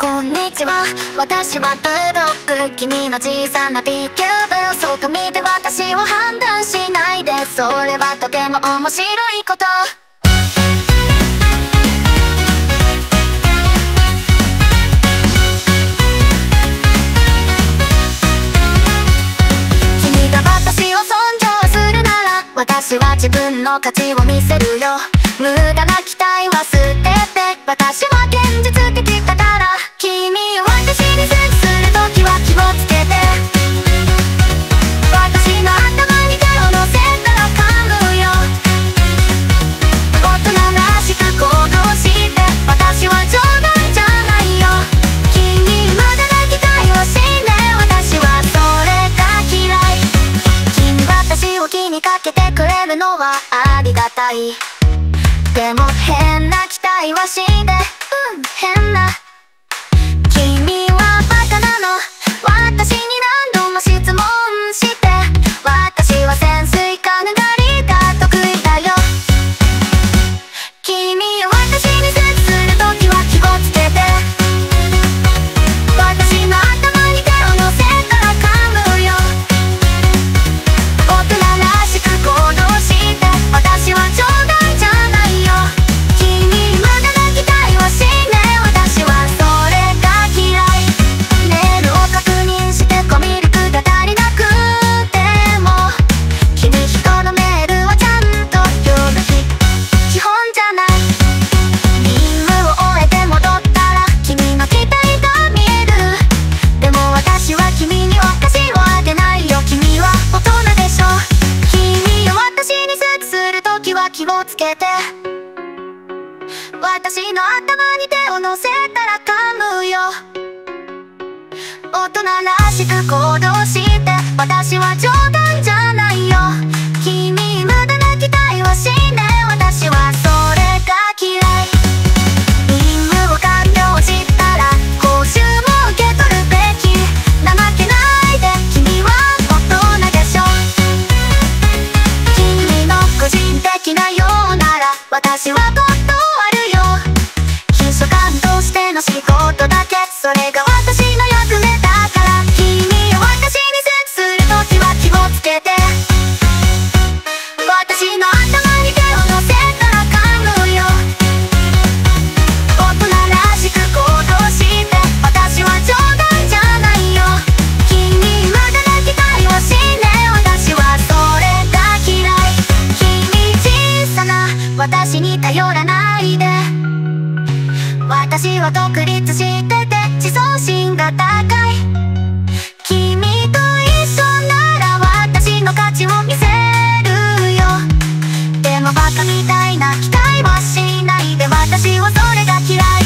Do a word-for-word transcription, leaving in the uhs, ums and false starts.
こんにちは、私はブロック、君の小さな ビーキューブ、そうと見て私を判断しないで、それはとても面白いこと。君が私を尊重するなら、私は自分の価値を見せるよ。無駄な期待は捨てて、私は現実的だから。君を私に接するときは気をつけて、私の頭に手を乗せたら噛むよ。大人らしく行動して、私は冗談じゃないよ。君無駄な期待をしね、私はそれが嫌い。君私を気にかけてくれるのはありがたい。でも変な期待はしね、うん変な。君はバカなの。私に何度も質問して、私は潜水艦狩りが得意だよ。君は私に接するときは気をつけて、私の頭に手を乗せたら噛むよ。大人らしく行動して、私は冗談じゃないよ。君無駄な期待をしね、私はそれが嫌い。メールを確認してコミュ力が足りなくても、君人のメールはちゃんと読む日基本じゃない。任務を終えて戻ったら君の期待が見える。でも私は君にお菓子をあげないよ。君は大人でしょ。君を私に接するときは気をつけて、私の頭に手を乗せたら噛むよ。大人らしく行動して、私は冗談じゃないよ。君無駄な期待はしね、私はそれが嫌い。任務を完了したら報酬を受け取るべき。怠けないで、君は大人でしょ。君の個人的なようなら私は断るよ。秘書官としての仕事だけ、それが私の役目だから。君を私に接するときは気をつけて、私の頭に手を乗せたら噛むよ。大人らしく行動して、私は冗談じゃないよ。君無駄な期待をしね、私はそれが嫌い。君小さな私に頼らないで、私は独立してて自尊心が高い。君と一緒なら私の価値を見せるよ。でもバカみたいな期待はしないで、私はそれが嫌い。